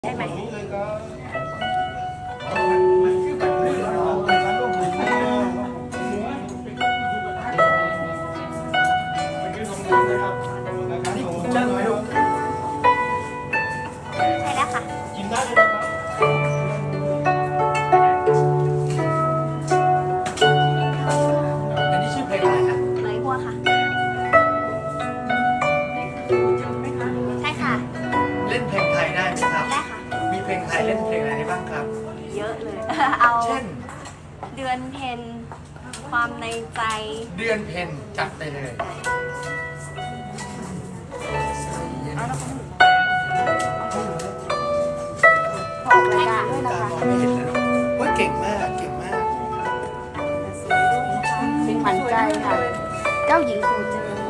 ใช่ไหมใช่แล้วค่ะกินได้เลยนะครับอันนี้ชื่อเพลงอะไรนะเลยหัวค่ะใช่ค่ะเล่นเพลงไทยได้ไหมครับได้ค่ะมีเพลงไทยเล่นเพลงอะไรได้บ้างครับเยอะเลยเอาเช่นเดือนเพ็ญความในใจเดือนเพ็ญจัดไปเลยออกรายการด้วยนะคะไม่เห็นเลยว่าเก่งมากเก่งมากเป็นขวัญใจค่ะเจ้าหญิงสู่เจริญ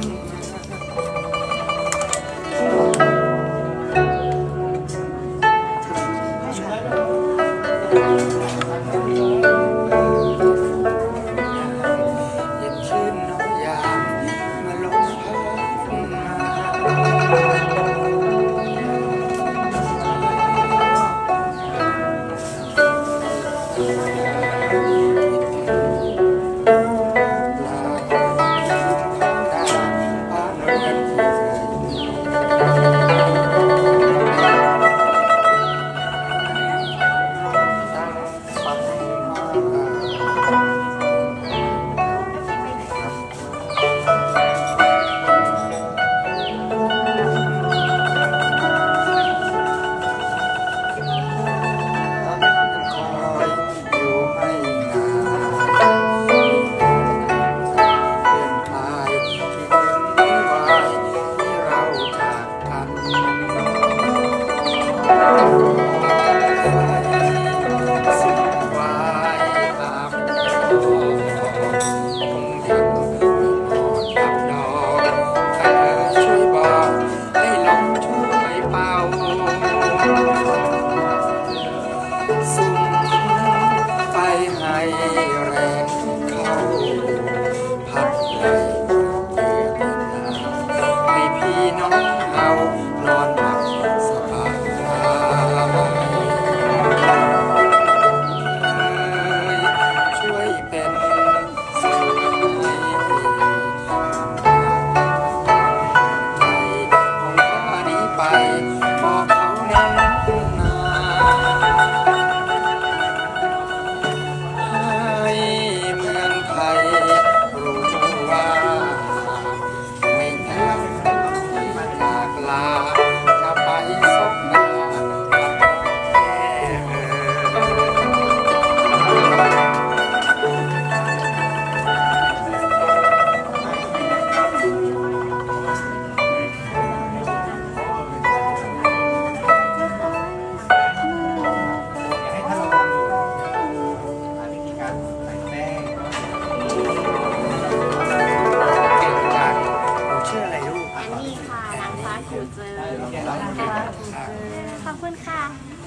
ขอบคุณค่ะ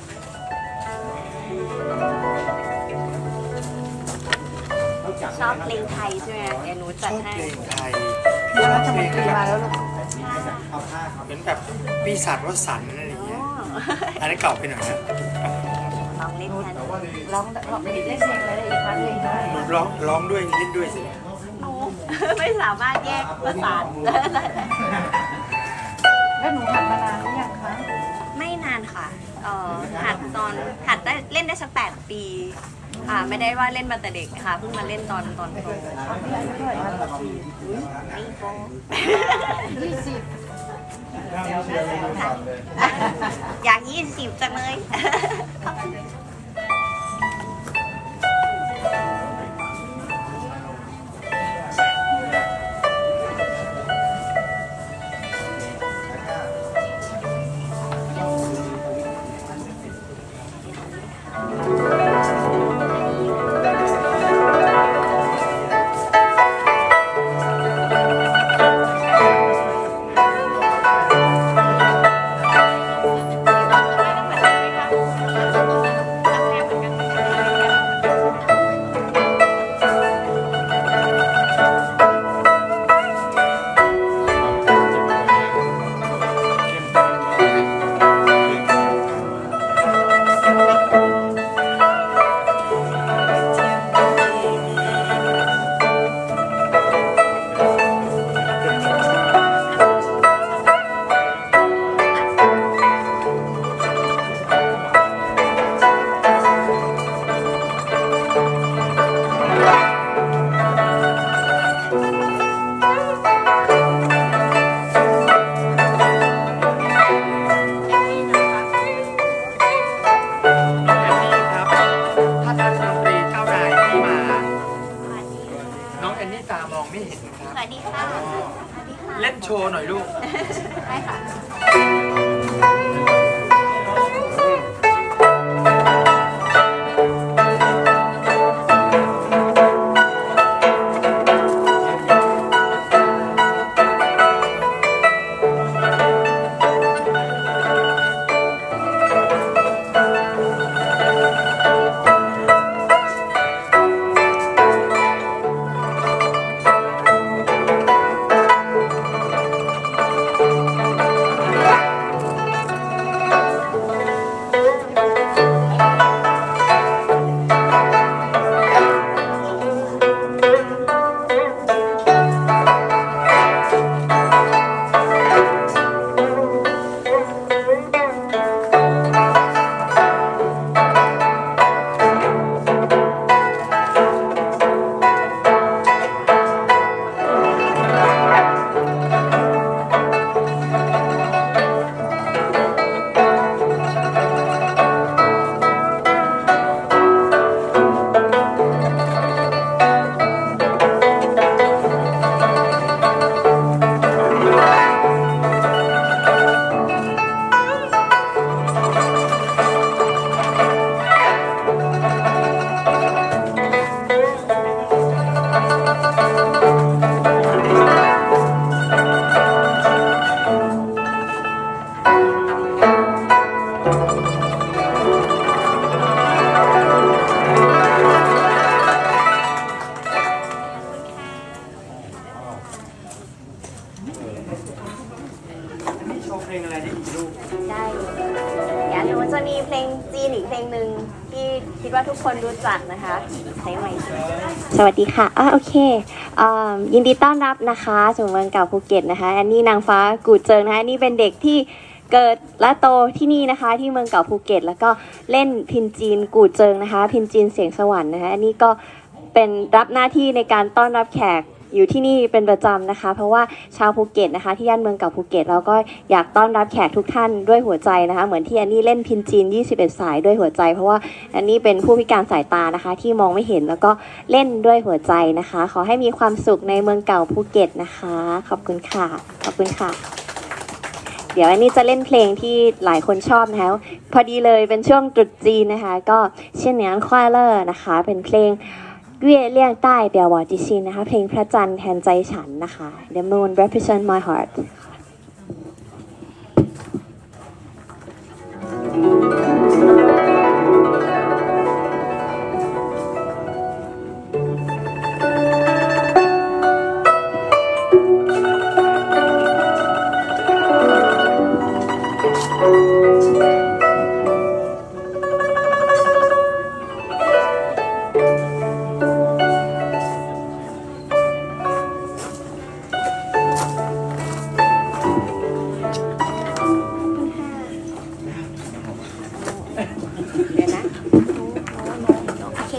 ชอบเพลงไทยใช่ไหมเดี๋ยวหนูจัดให้เพลงไทยพี่รัฐมนตรีมาแล้วลูกเหมือนแบบปีศาจวสันต์อะไรอย่างเงี้ยอันนี้เก่าไปหน่อยนะลองเล่นกันร้องเล่นเพลงอะไรได้อีกครั้งหนึ่งได้หนูร้องด้วยเล่นด้วยสิหนูไม่สามารถแยกประสานแล้วหนูหัดมานานหรือยังคะไม่นานค่ะหัดได้เล่นได้สัก8 ปีค่ะไม่ได้ว่าเล่นมาแต่เด็กค่ะเพิ่งมาเล่นตอนโตเท่าไหร่คะปีไม่โก 20 อยาก20จังเลยหนูจะมีเพลงจีนอีกเพลงหนึ่งที่คิดว่าทุกคนรู้จักนะคะใช้ไมค์สวัสดีค่ะโอเคยินดีต้อนรับนะคะสู่เมืองเก่าภูเก็ตนะคะอันนี้นางฟ้ากูเจิงนะคะอันนี้เป็นเด็กที่เกิดและโตที่นี่นะคะที่เมืองเก่าภูเก็ตแล้วก็เล่นพินจีนกูเจิงนะคะพินจีนเสียงสวรรค์นะคะอันนี้ก็เป็นรับหน้าที่ในการต้อนรับแขกอยู่ที่นี่เป็นประจำนะคะเพราะว่าชาวภูเก็ตนะคะที่ย่านเมืองเก่าภูเก็ตเราก็อยากต้อนรับแขกทุกท่านด้วยหัวใจนะคะเหมือนที่อันนี้เล่นพินจีน21สายด้วยหัวใจเพราะว่าอันนี้เป็นผู้พิการสายตานะคะที่มองไม่เห็นแล้วก็เล่นด้วยหัวใจนะคะขอให้มีความสุขในเมืองเก่าภูเก็ตนะคะขอบคุณค่ะขอบคุณค่ะเดี๋ยวอันนี้จะเล่นเพลงที่หลายคนชอบนะคะพอดีเลยเป็นช่วงตรุษจีนนะคะก็เช่นนี้ควายเลอร์นะคะเป็นเพลงเวียเลี่ยงใต้เปียววอจิชินนะคะเพลงพระจันทร์แทนใจฉันนะคะ The Moon Represent My Heartเดี๋ยวนะโอเค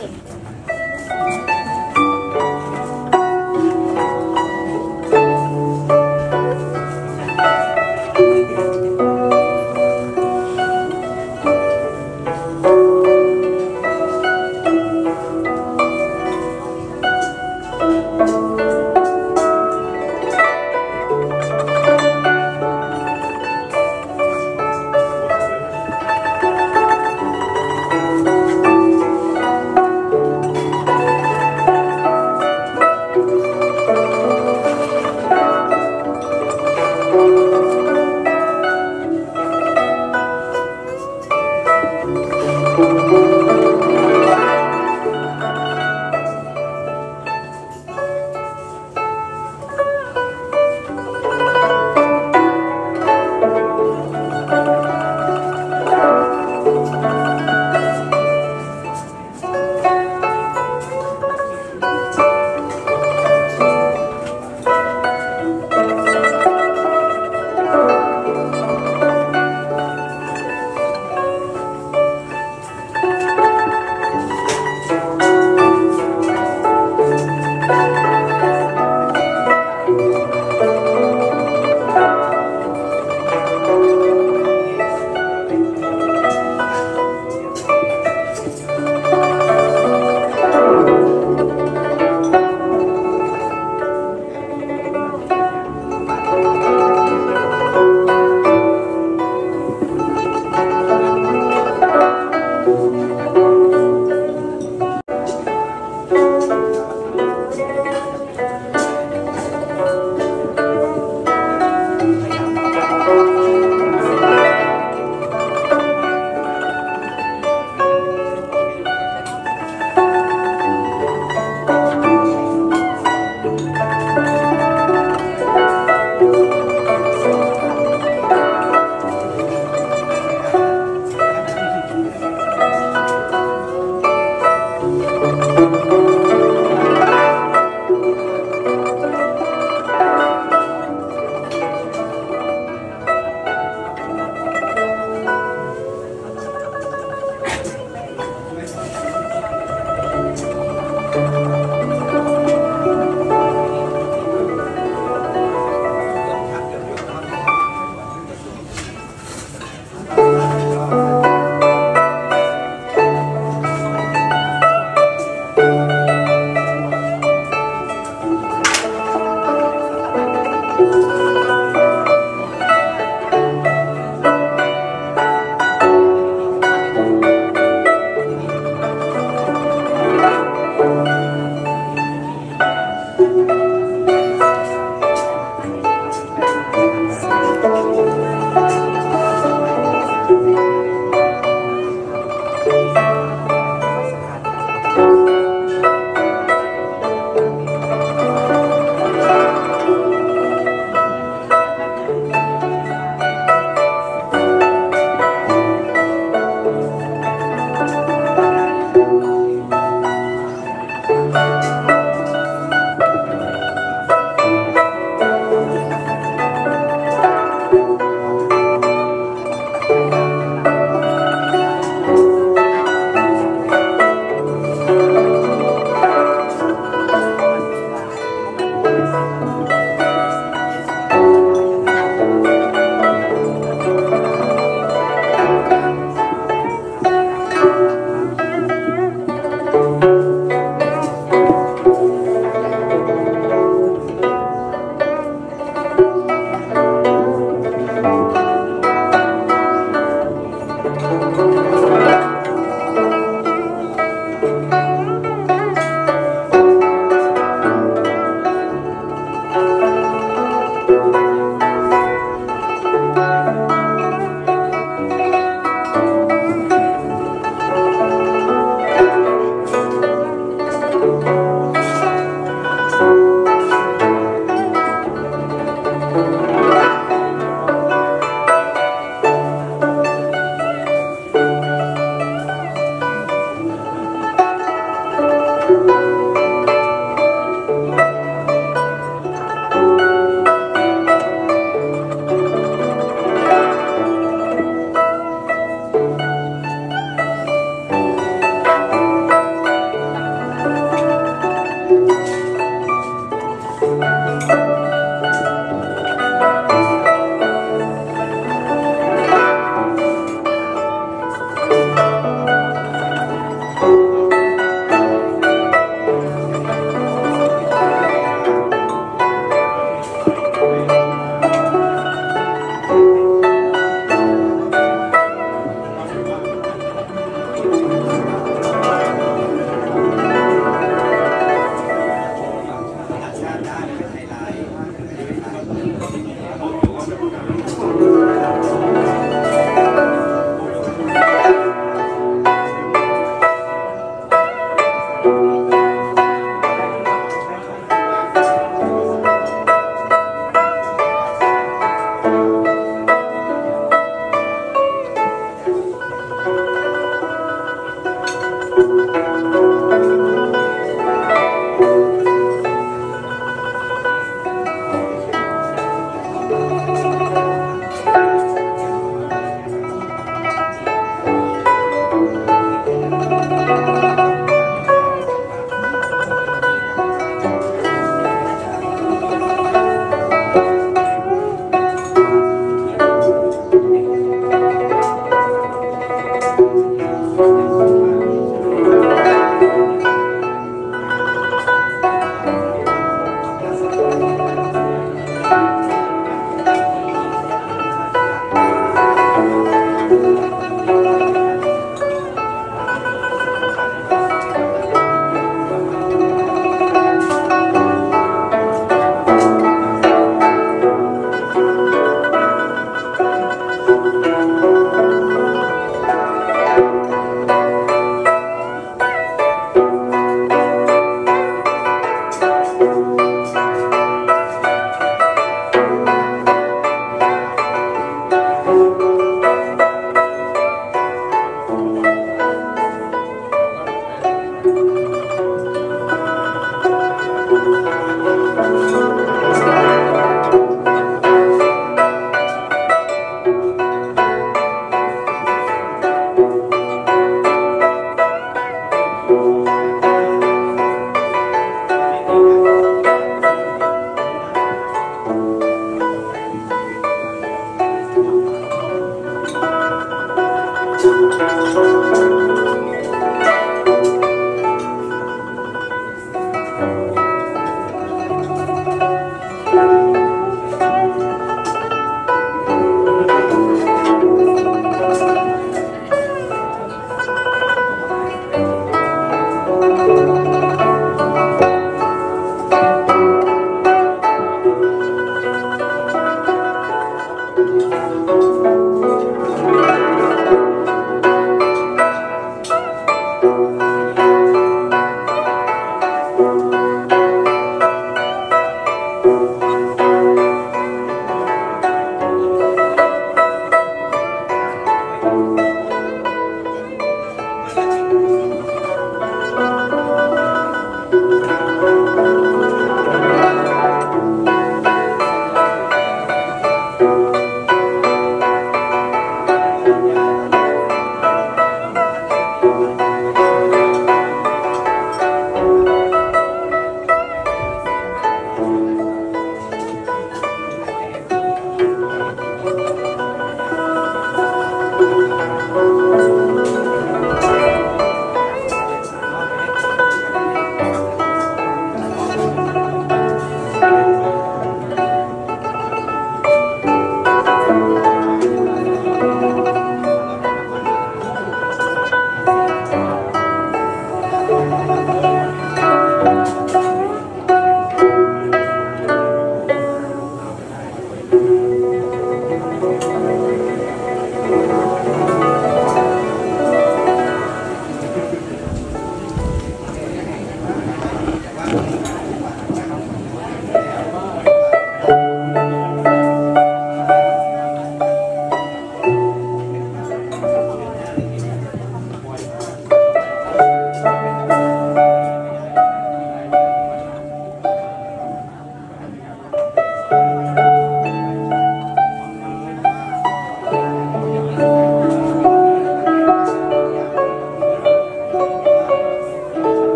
ค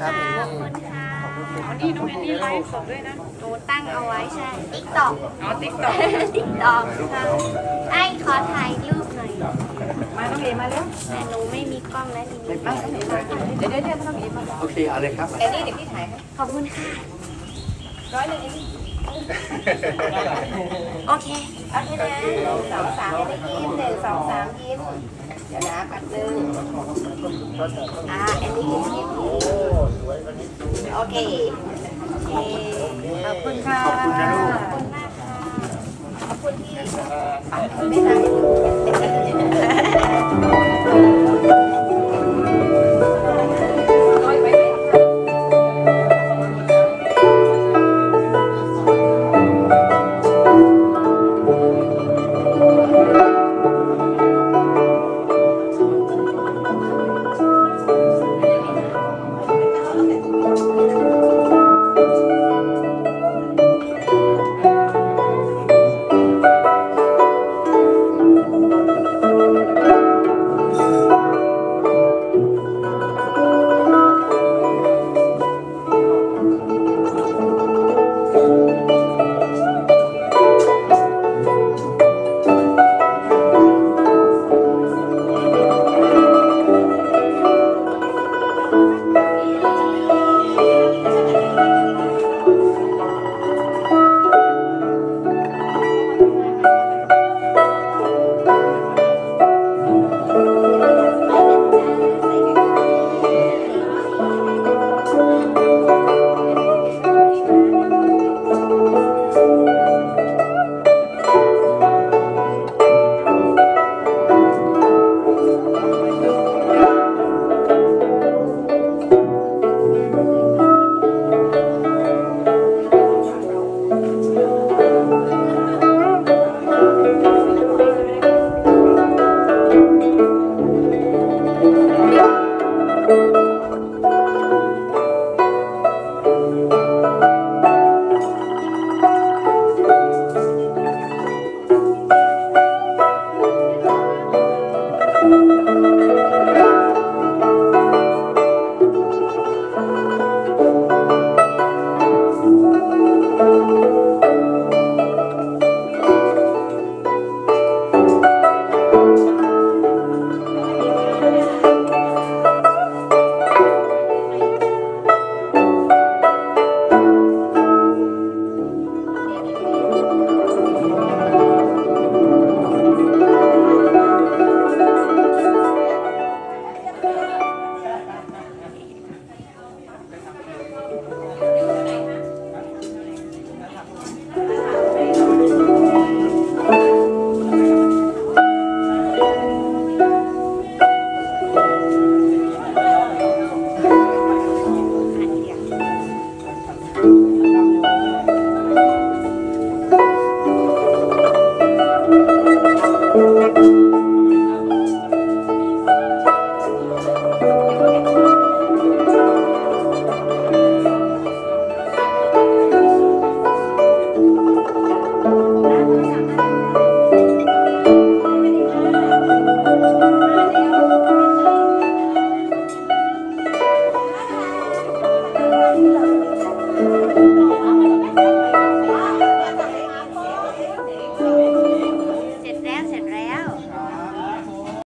ครับขอบคุณค่ะอ๋อนี่น้องแอนนี่ไลฟ์สดด้วยนะหนูตั้งเอาไว้ใช่ติ๊กต็อกอ๋อติ๊กต็อกติ๊กต็อกค่ะไอ้ขอถ่ายรูปหน่อยมาน้องเอมาเร็วแต่หนูไม่มีกล้องแล้วทีนี้เดี๋ยวน้องเอมาโอเคเอาเลยครับแอนนี่เดี๋ยวพี่ถ่ายให้ขอบคุณค่ะ100เองโอเคเอาแค่นั้น2 3ไม่ยิ้ม1 2 3ยิ้มเดี๋ยวนะแป๊บนึงแอนนี่ยิ้มโอเคขอบคุณค่ะขอบคุณนะลูกขอบคุณมากค่ะขอบคุณที่ไม่ได้